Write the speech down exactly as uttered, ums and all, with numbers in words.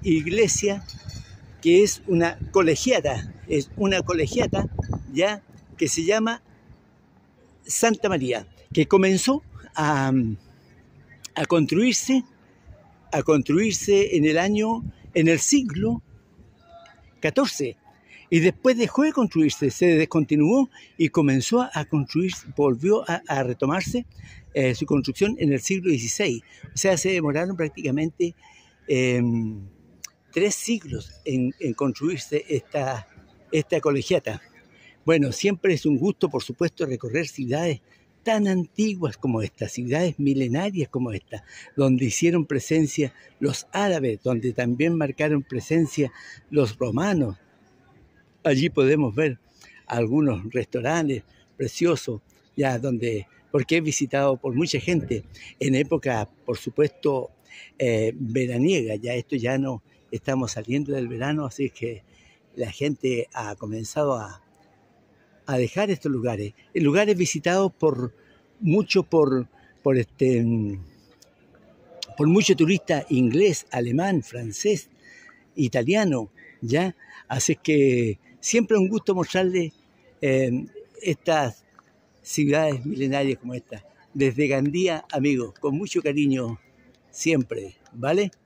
iglesia que es una colegiata, es una colegiata ya que se llama Santa María, que comenzó a, a construirse, a construirse en el año, en el siglo catorce, y después dejó de construirse, se descontinuó y comenzó a construirse, volvió a, a retomarse eh, su construcción en el siglo dieciséis. O sea, se demoraron prácticamente eh, tres siglos en, en construirse esta, esta colegiata. Bueno, siempre es un gusto, por supuesto, recorrer ciudades tan antiguas como esta, ciudades milenarias como esta, donde hicieron presencia los árabes, donde también marcaron presencia los romanos. Allí podemos ver algunos restaurantes preciosos, ya donde, porque he visitado por mucha gente en época, por supuesto, eh, veraniega. Ya esto ya no, estamos saliendo del verano, así que la gente ha comenzado a, a dejar estos lugares. Lugares visitados por mucho, por, por este, por mucho turista inglés, alemán, francés, italiano, ¿ya? Así que siempre es un gusto mostrarles eh, estas ciudades milenarias como esta. Desde Gandía, amigos, con mucho cariño, siempre, ¿vale?